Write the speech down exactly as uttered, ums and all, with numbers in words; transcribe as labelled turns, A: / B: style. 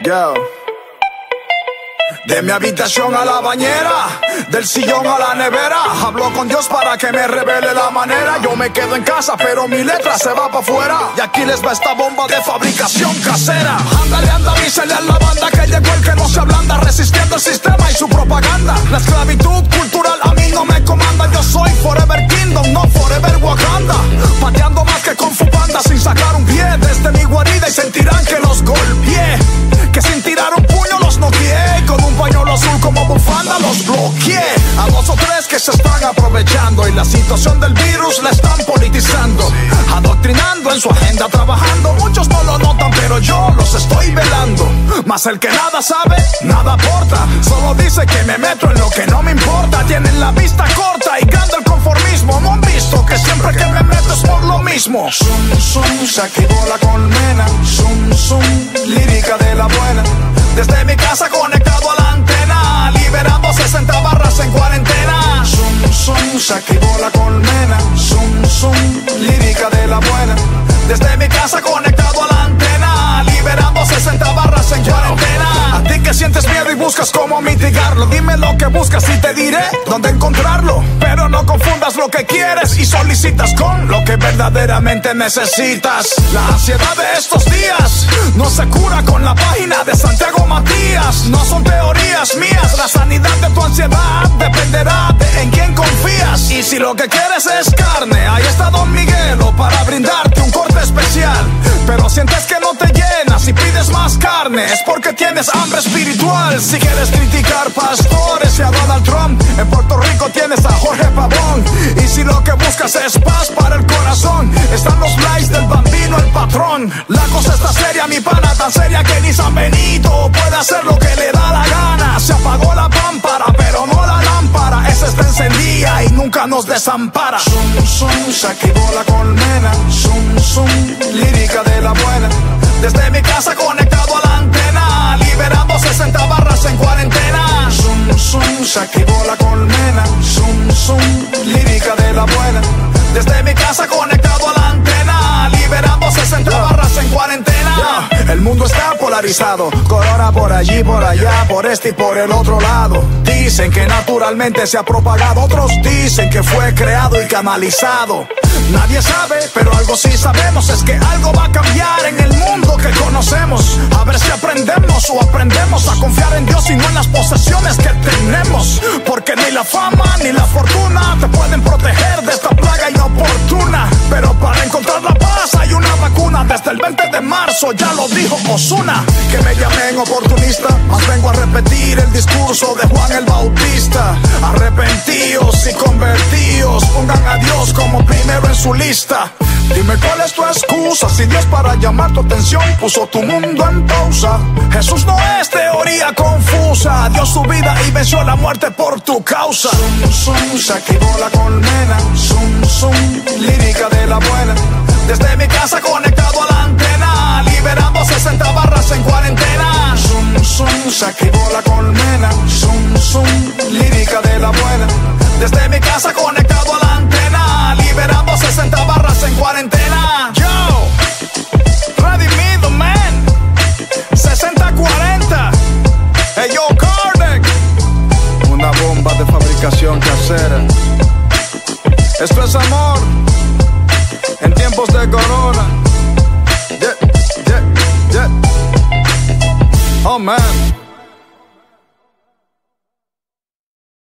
A: Yo. De mi habitación a la bañera, del sillón a la nevera, hablo con Dios para que me revele la manera. Yo me quedo en casa, pero mi letra se va pa' afuera. Y aquí les va esta bomba de fabricación casera. Ándale, anda, avísale a la banda que llegó el que no se ablanda, resistiendo el sistema y su propaganda. La esclavitud cultural a mí no me comanda. Yo soy Forever Kingdom, no Forever Wakanda. Pateando más que con Fupanda, sin sacar un pie desde mi guarida, y sentirán que los golpeé, que sin tirar un puño los noqueé, con un pañuelo azul como bufanda los bloqueé. A dos o tres que se están aprovechando, y la situación del virus la están politizando, adoctrinando en su agenda, trabajando. Muchos no lo notan, pero yo los estoy velando. Mas el que nada sabe, nada aporta. Solo dice que me meto en lo que no me importa. Tienen la vista corta y grande el conformismo. No han visto que siempre que me meto es por lo mismo. Zum, zum, se activó la colmena. Zum, zum, lírica de la buena. Desde mi casa conectado a la antena, liberando sesenta barras en cuarentena. Zum, zum, se activó la colmena. Zum, zum, lírica de la buena. Desde mi casa conectado a la antena, liberando sesenta barras en cuarentena. A ti que sientes miedo y buscas cómo mitigarlo, dime lo que buscas y te diré dónde encontrarlo. Pero no confundas lo que quieres y solicitas con lo que verdaderamente necesitas. La ansiedad de estos días no se cura con la página de Santiago Matías. No son teorías mías, la sanidad de tu ansiedad dependerá de en quién confías. Y si lo que quieres es carne, ahí está Don Miguelo para brindarte un corte especial. Pero sientes que no te llenas y pides más carne, es porque tienes hambre espiritual. Si quieres criticar pastores y a Donald Trump, en Puerto Rico tienes a Jorge Pavón. Y si lo que buscas es paz para el corazón, están los likes del Bambino, el patrón. La cosa está seria, mi pana, tan seria que ni San Benito puede hacer lo que le da la gana. Se apagó la pámpara, pero no la lámpara. Esa está encendida y nunca nos desampara. Zum, zum, se activó la colmena. Zum, zum, lírica de la buena. Desde mi casa conectado a la antena, liberando sesenta barras en cuarentena. Zum, zum, se activó la colmena. Zum, zum, lírica de la buena. Desde mi casa conectado a la antena, liberando sesenta barras en cuarentena. Yeah. El mundo está polarizado, corona por allí, por allá, por este y por el otro lado. Dicen que naturalmente se ha propagado, otros dicen que fue creado y canalizado. Nadie sabe, pero algo sí sabemos, es que algo va a cambiar en el mundo que conocemos. A ver si aprendemos o aprendemos a confiar en Dios y no en las posesiones que tenemos. Porque ni la fama ni la fortuna te pueden proteger de esta plaga inoportuna. Pero para encontrar la paz hay una vacuna. Desde el veinte de marzo ya lo dijo Ozuna. Que me llamen oportunista, más vengo a repetir el discurso de Juan el Bautista. Arrepentíos y convertíos, pongan a Dios como primero en su lista. Dime cuál es tu excusa, si Dios para llamar tu atención puso tu mundo en pausa. Jesús no es teoría confusa, dio su vida y venció la muerte por tu causa. Zum, zum, se activó la colmena. Zum, zum, lírica de la buena. Desde mi casa conectado a la antena, liberando sesenta barras en cuarentena. Zum, zum, se activó la colmena. Zum, zum, lírica de la buena. Desde mi casa conectado a la antena, liberando sesenta barras en cuarentena. Yo, ready me the man, sesenta cuarenta. Hey yo, Kardec. Una bomba de fabricación casera. Esto es amor en tiempos de corona. Yeah, yeah, yeah. Oh man.